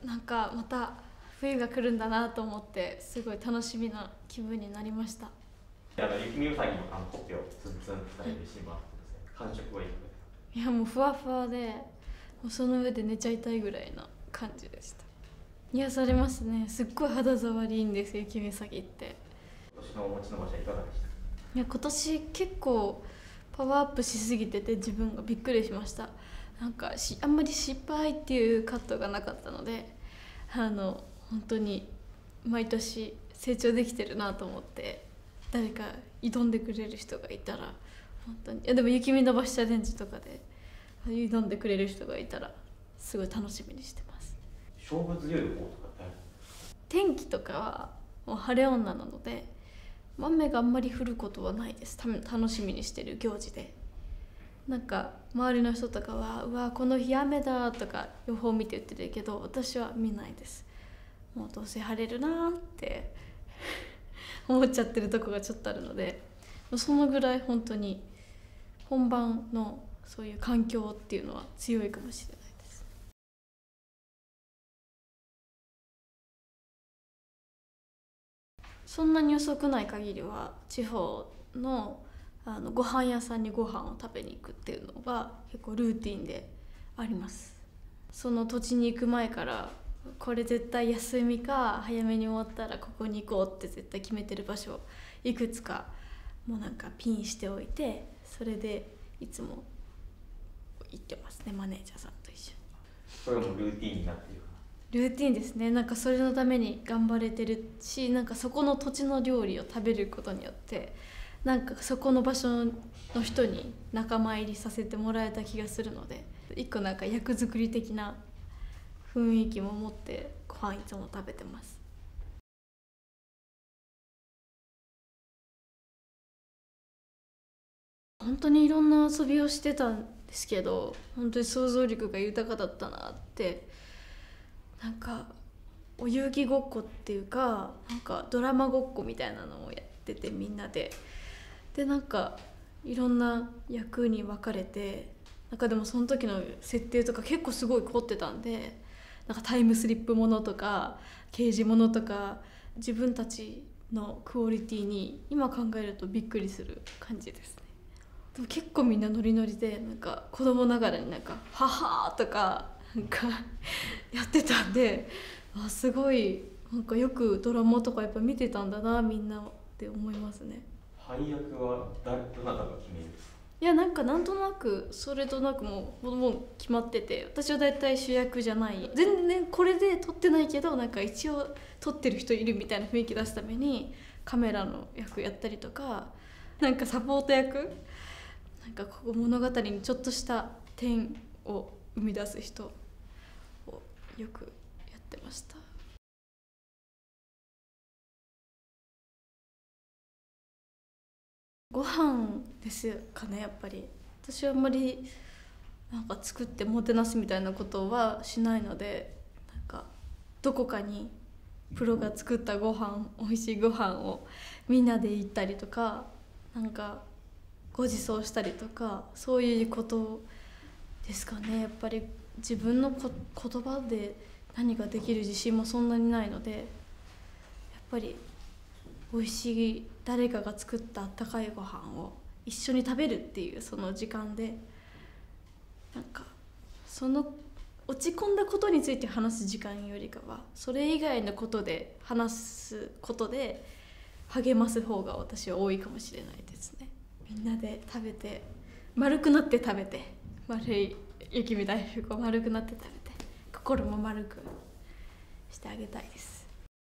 なんかまた冬が来るんだなと思ってすごい楽しみな気分になりました。 雪見うさぎのほっぺをツンツンってされるシーンもあってですね、感触はいい。 いやもうふわふわで、もうその上で寝ちゃいたいぐらいな感じでした。癒されますね。すっごい肌触りいいんですよ、雪見うさぎって。 今年のお餅の場所はいかがでした？ いや今年結構パワーアップしすぎてて自分がびっくりしました。なんかあんまり失敗っていうカットがなかったので、本当に毎年成長できてるなと思って、誰か挑んでくれる人がいたら本当に、いやでも雪見伸ばしチャレンジとかで挑んでくれる人がいたらすごい楽しみにしてます。 勝負強い方とかってある？ 天気とかはもう晴れ女なので雨があんまり降ることはないです。楽しみにしてる行事で、なんか周りの人とかは「うわこの日雨だ」とか予報見て言ってるけど、私は見ないです。もうどうせ晴れるなーって思っちゃってるとこがちょっとあるので、そのぐらい本当に本番のそういう環境っていうのは強いかもしれないです。そんなに遅くない限りは地方のご飯屋さんにご飯を食べに行くっていうのが結構ルーティンであります。その土地に行く前からこれ絶対休みか早めに終わったらここに行こうって絶対決めてる場所いくつかもうなんかピンしておいて、それでいつも行ってますね、マネージャーさんと一緒に。 それもルーティーンになっている？ ルーティンですね。なんかそれのために頑張れてるし、なんかそこの土地の料理を食べることによってなんかそこの場所の人に仲間入りさせてもらえた気がするので、一個なんか役作り的な雰囲気も持ってご飯いつも食べてます。本当にいろんな遊びをしてたんですけど、本当に想像力が豊かだったなって。なんかお遊戯ごっこっていうか、なんかドラマごっこみたいなのをやってて、みんなでなんかいろんな役に分かれて、なんかでもその時の設定とか結構すごい凝ってたんで、なんかタイムスリップものとか刑事ものとか自分たちのクオリティに今考えるとびっくりする感じですね。でも結構みんなノリノリで、なんか子供ながらになんか「ははー」とかなんかやってたんで、すごいなんかよくドラマとかやっぱ見てたんだなみんなって思いますね。 配役はどなたが決める？ いやなんかなんとなくそれとなくもう決まってて、私はだいたい主役じゃない、全然これで撮ってないけどなんか一応撮ってる人いるみたいな雰囲気出すためにカメラの役やったりとか、なんかサポート役、なんかここ物語にちょっとした点を生み出す人をよくやってました。ご飯ですかね、やっぱり。私はあんまりなんか作ってもてなすみたいなことはしないので、なんかどこかにプロが作ったご飯、美味しいご飯をみんなで行ったりとか、なんかご馳走したりとか、そういうことですかね。やっぱり自分の言葉で何ができる自信もそんなにないので、やっぱり美味しい誰かが作ったあったかいご飯を一緒に食べるっていうその時間で、なんかその落ち込んだことについて話す時間よりかはそれ以外のことで話すことで励ます方が私は多いかもしれないですね。みんなで食べて丸くなって食べて、丸い雪見大福を丸くなって食べて心も丸くしてあげたいです。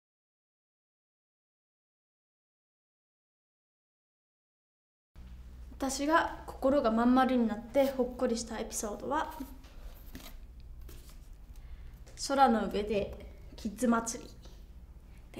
私が心がまん丸になってほっこりしたエピソードは、空の上でキッズ祭りです。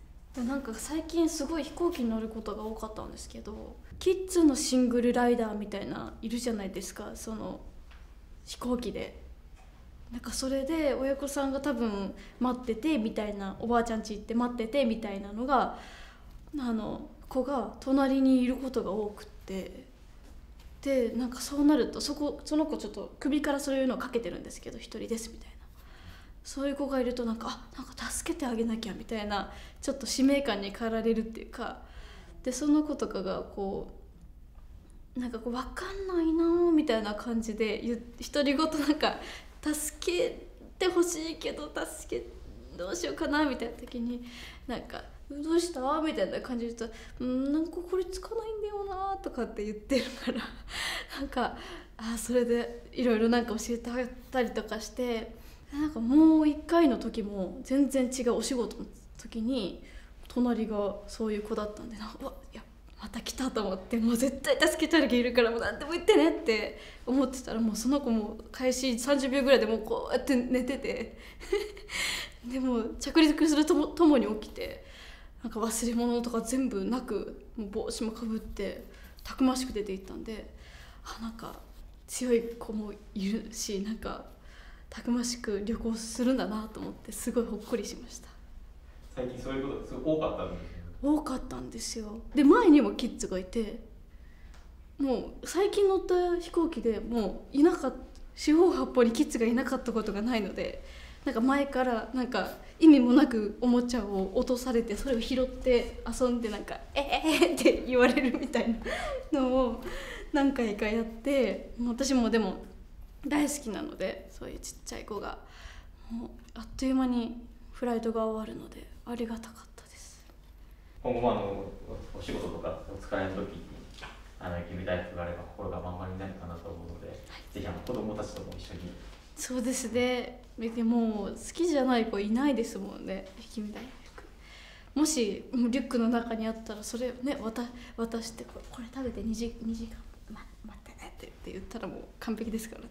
なんか最近すごい飛行機に乗ることが多かったんですけど、キッズのシングルライダーみたいないるじゃないですか、その飛行機で。なんかそれで親御さんが多分待っててみたいな、おばあちゃん家行って待っててみたいなのが子が隣にいることが多くって、でなんかそうなるとその子ちょっと首からそういうのをかけてるんですけど、一人ですみたいそういう子がいるとなんか助けてあげなきゃみたいなちょっと使命感に駆られるっていうか、でその子とかがこうなんかこう分かんないなみたいな感じで独り言なんか助けてほしいけどどうしようかなみたいな時になんかどうしたみたいな感じで言うとなんかこれつかないんだよなとかって言ってるからなんかそれでいろいろなんか教えてあげたりとかして、なんかもう一回の時も全然違うお仕事の時に隣がそういう子だったんでいやまた来たと思って、もう絶対助けてあげるからもう何でも言ってねって思ってたら、もうその子も開始30秒ぐらいでもうこうやって寝ててでも着陸するともに起きて、なんか忘れ物とか全部なくもう帽子もかぶってたくましく出て行ったんで、なんか強い子もいるし、なんかたくましく旅行するんだなと思ってすごいほっこりしました。 最近そういうことすごい多かったんですね。 多かったんですよ。で前にもキッズがいて、もう最近乗った飛行機でもういなかった、四方八方にキッズがいなかったことがないので、なんか前からなんか意味もなくおもちゃを落とされてそれを拾って遊んでなんかって言われるみたいなのを何回かやって、私もでも大好きなので、そういうちっちゃい子がもうあっという間にフライトが終わるのでありがたかったです。 今後もお仕事とかお疲れの時に雪見大福があれば心が満々になるかなと思うので、ぜひ子どもたちとも一緒に。 そうですね。でも好きじゃない子いないですもんね、雪見大福。もしリュックの中にあったらそれね渡してこれ食べて2時間待ってねって言ったらもう完璧ですからね。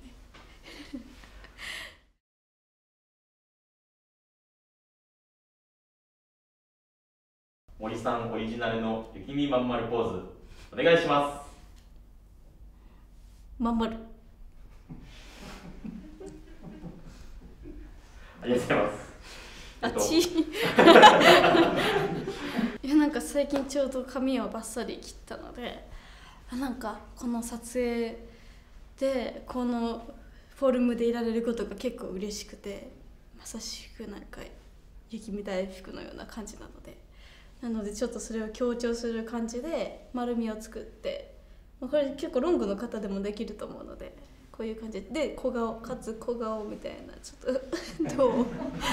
森さんオリジナルの雪見まんまるポーズお願いします。 まんまる。 ありがとうございます。 いやなんか最近ちょうど髪をバッサリ切ったので、なんかこの撮影でこのフォルムでいられることが結構嬉しくて、まさしくなんか雪見大福のような感じなのでちょっとそれを強調する感じで丸みを作って、これ結構ロングの方でもできると思うので、こういう感じで小顔かつ小顔みたいなちょっとどう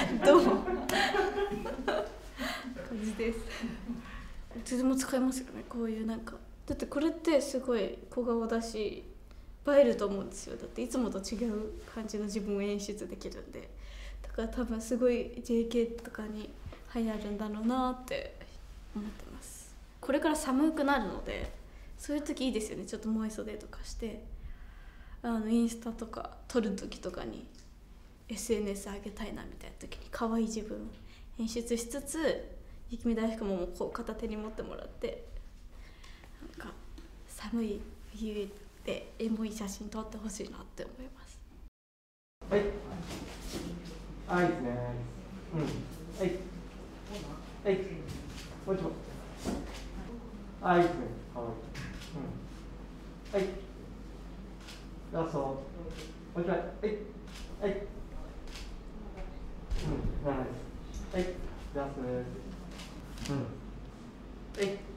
感じです。いつでも使えますよね、こういうなんか。だってこれってすごい小顔だし映えると思うんですよ。だっていつもと違う感じの自分を演出できるんで、だから多分すごい JK とかに流行るんだろうなって思ってます。これから寒くなるのでそういう時いいですよね。ちょっと萌え袖とかしてインスタとか撮る時とかに SNS 上げたいなみたいな時に可愛い自分演出しつつ、雪見大福もこう片手に持ってもらって、なんか寒い冬でエモい写真撮ってほしいなって思います。 はい、いいですね。はい、もう一度。いいですね。はい、ラスト。もう一回。はい、ナイス。はい、ラストです。はい。